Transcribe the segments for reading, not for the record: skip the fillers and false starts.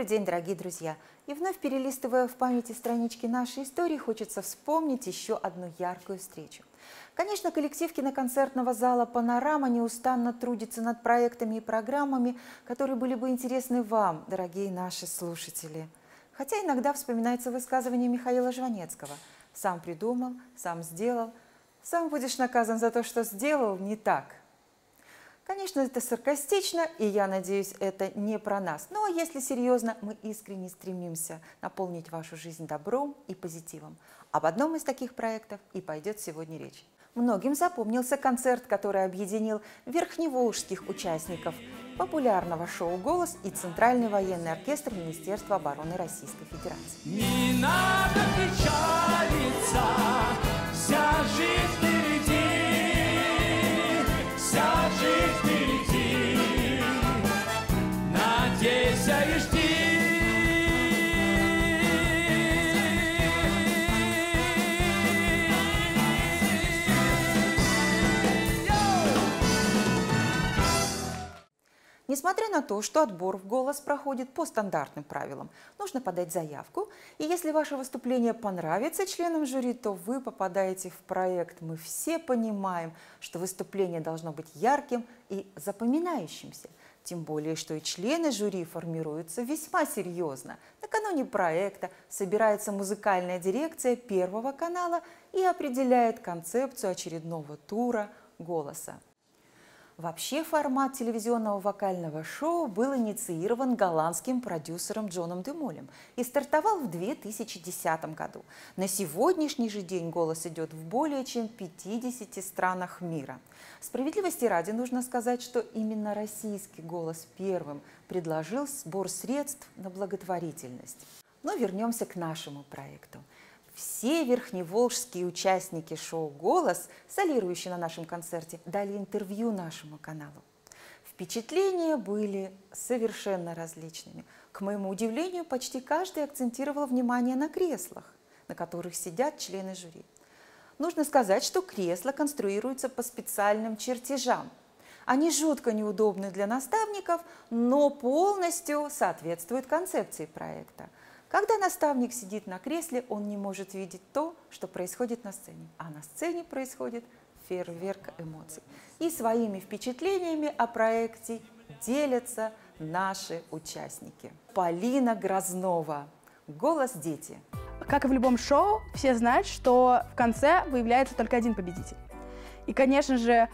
Добрый день, дорогие друзья! И вновь перелистывая в памяти странички нашей истории, хочется вспомнить еще одну яркую встречу. Конечно, коллектив киноконцертного зала «Панорама» неустанно трудится над проектами и программами, которые были бы интересны вам, дорогие наши слушатели. Хотя иногда вспоминается высказывание Михаила Жванецкого: «Сам придумал, сам сделал, сам будешь наказан за то, что сделал не так». Конечно, это саркастично, и я надеюсь, это не про нас. Но если серьезно, мы искренне стремимся наполнить вашу жизнь добром и позитивом. Об одном из таких проектов и пойдет сегодня речь. Многим запомнился концерт, который объединил верхневолжских участников популярного шоу «Голос» и Центральный военный оркестр Министерства обороны Российской Федерации. Не надо печалиться, вся жизнь впереди, вся жизнь впереди, надейся и жди. Несмотря на то, что отбор в «Голос» проходит по стандартным правилам, нужно подать заявку, и если ваше выступление понравится членам жюри, то вы попадаете в проект. Мы все понимаем, что выступление должно быть ярким и запоминающимся. Тем более, что и члены жюри формируются весьма серьезно. Накануне проекта собирается музыкальная дирекция Первого канала и определяет концепцию очередного тура «Голоса». Вообще формат телевизионного вокального шоу был инициирован голландским продюсером Джоном де Молем и стартовал в 2010 году. На сегодняшний же день «Голос» идет в более чем 50 странах мира. Справедливости ради нужно сказать, что именно российский «Голос» первым предложил сбор средств на благотворительность. Но вернемся к нашему проекту. Все верхневолжские участники шоу «Голос», солирующие на нашем концерте, дали интервью нашему каналу. Впечатления были совершенно различными. К моему удивлению, почти каждый акцентировал внимание на креслах, на которых сидят члены жюри. Нужно сказать, что кресла конструируются по специальным чертежам. Они жутко неудобны для наставников, но полностью соответствуют концепции проекта. Когда наставник сидит на кресле, он не может видеть то, что происходит на сцене. А на сцене происходит фейерверк эмоций. И своими впечатлениями о проекте делятся наши участники. Полина Грознова. «Голос, дети». Как и в любом шоу, все знают, что в конце выявляется только один победитель. И, конечно же,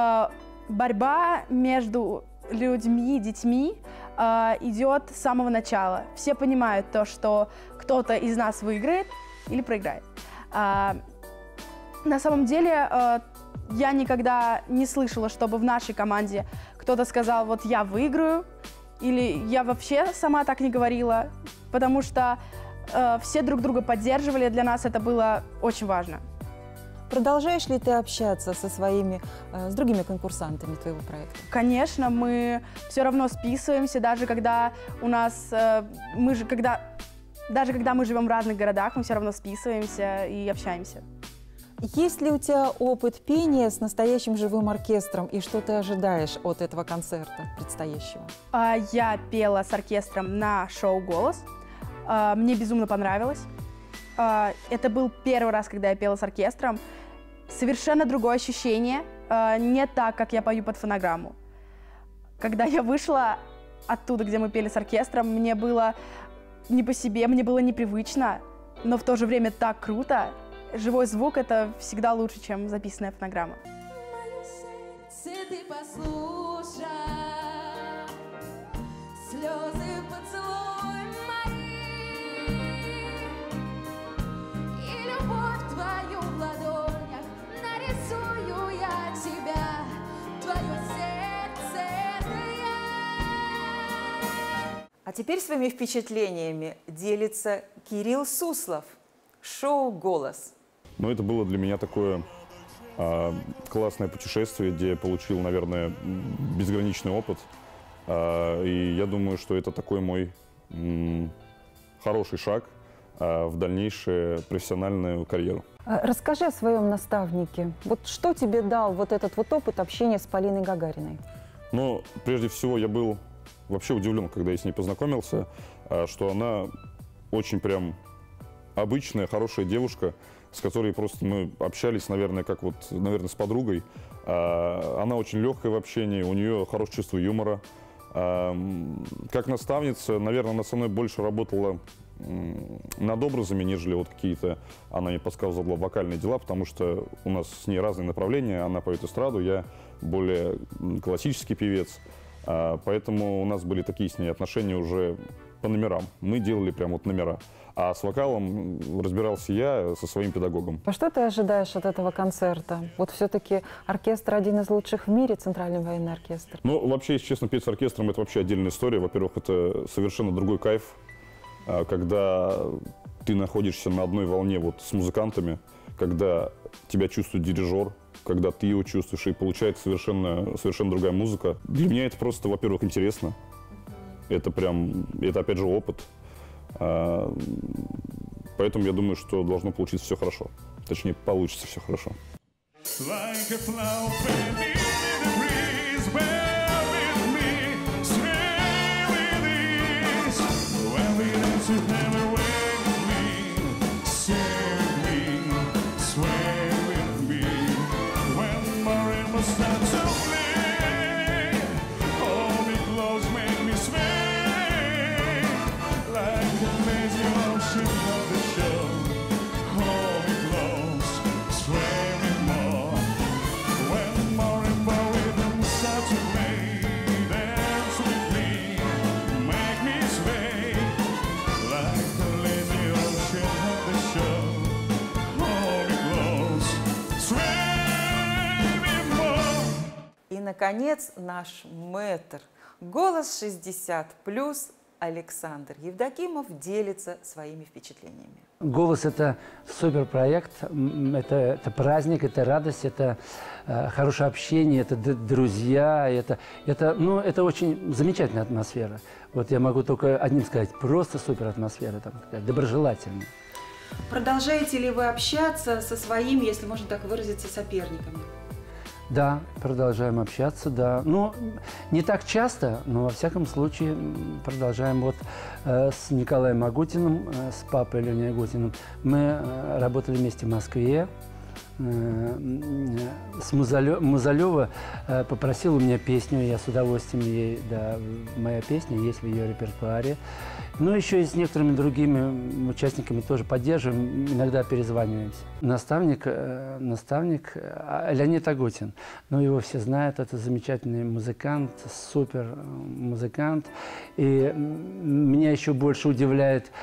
борьба между людьми и детьми идет с самого начала. Все понимают то, что кто-то из нас выиграет или проиграет. На самом деле, я никогда не слышала, чтобы в нашей команде кто-то сказал: вот я выиграю, или я вообще сама так не говорила, потому что все друг друга поддерживали, для нас это было очень важно. Продолжаешь ли ты общаться с другими конкурсантами твоего проекта? Конечно, мы все равно списываемся, даже когда даже когда мы живем в разных городах, мы все равно списываемся и общаемся. Есть ли у тебя опыт пения с настоящим живым оркестром, и что ты ожидаешь от этого концерта предстоящего? Я пела с оркестром на шоу «Голос». Мне безумно понравилось. Это был первый раз, когда я пела с оркестром. Совершенно другое ощущение, не так, как я пою под фонограмму. Когда я вышла оттуда, где мы пели с оркестром, мне было не по себе, мне было непривычно, но в то же время так круто. Живой звук — это всегда лучше, чем записанная фонограмма. Мое сердце ты послушай, слезы поцелуй мои, и любовь твою в ладонях нарисую я тебя, твое сердце это я. А теперь своими впечатлениями делится Кирилл Суслов. Шоу «Голос». Но это было для меня такое классное путешествие, где я получил, наверное, безграничный опыт. И я думаю, что это такой мой хороший шаг в дальнейшую профессиональную карьеру. Расскажи о своем наставнике. Вот что тебе дал вот этот вот опыт общения с Полиной Гагариной? Но прежде всего я был вообще удивлен, когда я с ней познакомился, что она очень прям обычная, хорошая девушка, с которой просто мы общались, наверное, как вот, наверное, с подругой. Она очень легкая в общении, у нее хорошее чувство юмора. Как наставница, наверное, она со мной больше работала над образами, нежели вот какие-то, она мне подсказывала вокальные дела, потому что у нас с ней разные направления. Она поет эстраду, я более классический певец. Поэтому у нас были такие с ней отношения уже по номерам. Мы делали прям вот номера. А с вокалом разбирался я со своим педагогом. А что ты ожидаешь от этого концерта? Вот все-таки оркестр один из лучших в мире, Центральный военный оркестр. Ну, вообще, если честно, петь с оркестром – это вообще отдельная история. Во-первых, это совершенно другой кайф, когда ты находишься на одной волне вот с музыкантами, когда тебя чувствует дирижер, когда ты его чувствуешь, и получается совершенно другая музыка. Для меня это просто, во-первых, интересно. Это опять же опыт. Поэтому я думаю, что должно получиться все хорошо. Точнее, получится все хорошо. Like a flower bending in the breeze, bear with me, sway with ease. When we dance, you never wake me, stay with me, sway with me. When marimba starts to play, hold me close, make me sway. Like a lazy ocean of the show, hold me close, sway me more. When marimba rhythm starts to play, dance with me, make me sway. Like the lazy ocean of the show, hold me close, sway me more. И, наконец, наш мэтр, голос 60+, Александр Евдокимов делится своими впечатлениями. «Голос» — это суперпроект, это праздник, это радость, это хорошее общение, это друзья, это очень замечательная атмосфера. Вот я могу только одним сказать, просто супер атмосфера, там, доброжелательная. Продолжаете ли вы общаться со своими, если можно так выразиться, соперниками? Да, продолжаем общаться, да. Ну, не так часто, но во всяком случае продолжаем. Вот с Николаем Агутиным, с папой Леней Агутиным мы работали вместе в Москве. С Музалева попросил у меня песню, я с удовольствием ей, да, моя песня есть в ее репертуаре. Ну, еще и с некоторыми другими участниками тоже поддерживаем, иногда перезваниваемся. Наставник Леонид Агутин. Ну, его все знают, это замечательный музыкант, супер музыкант. И меня еще больше удивляет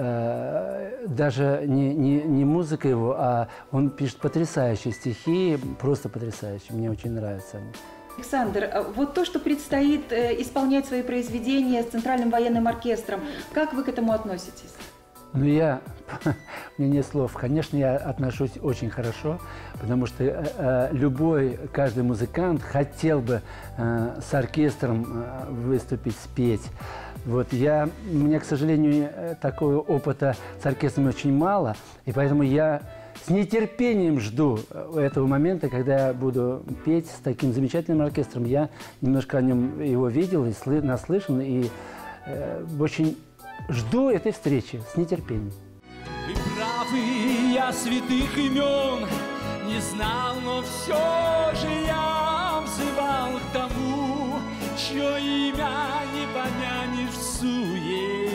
даже не музыка его, а он пишет потрясающие стихи, просто потрясающие. Мне очень нравятся они. Александр, вот то, что предстоит исполнять свои произведения с Центральным военным оркестром, как вы к этому относитесь? Ну, мне нет слов. Конечно, я отношусь очень хорошо, потому что каждый музыкант хотел бы с оркестром выступить, спеть. Вот у меня, к сожалению, такого опыта с оркестром очень мало, и поэтому я с нетерпением жду этого момента, когда я буду петь с таким замечательным оркестром. Я немножко о нем его видел и наслышан, и очень жду этой встречи с нетерпением. Ты правый, я святых имен не знал, но все же я взывал к тому, чье имя не помянешь в суе.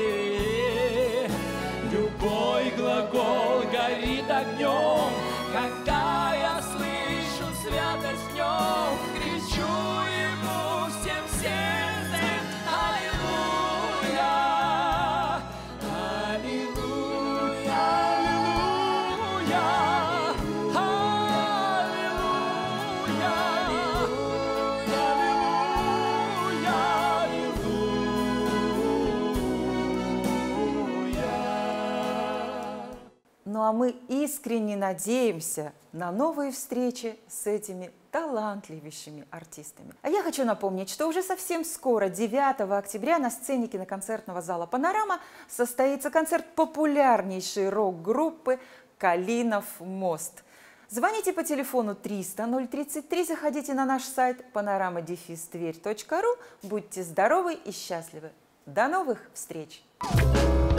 Любой глагол горит огнем, когда я слышу святость в нем, кричу ему всем сердцем: аллилуйя, аллилуйя, аллилуйя, Ну а мы искренне надеемся на новые встречи с этими талантливейшими артистами. А я хочу напомнить, что уже совсем скоро, 9 октября, на сцене киноконцертного зала «Панорама» состоится концерт популярнейшей рок-группы «Калинов мост». Звоните по телефону 300-033, заходите на наш сайт panorama-tверь.ру. Будьте здоровы и счастливы. До новых встреч!